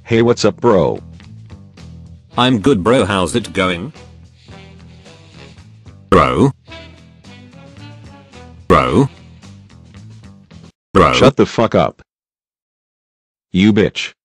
Hey, what's up, bro? I'm good, bro. How's it going? Bro? Bro? Bro? Shut the fuck up. You bitch.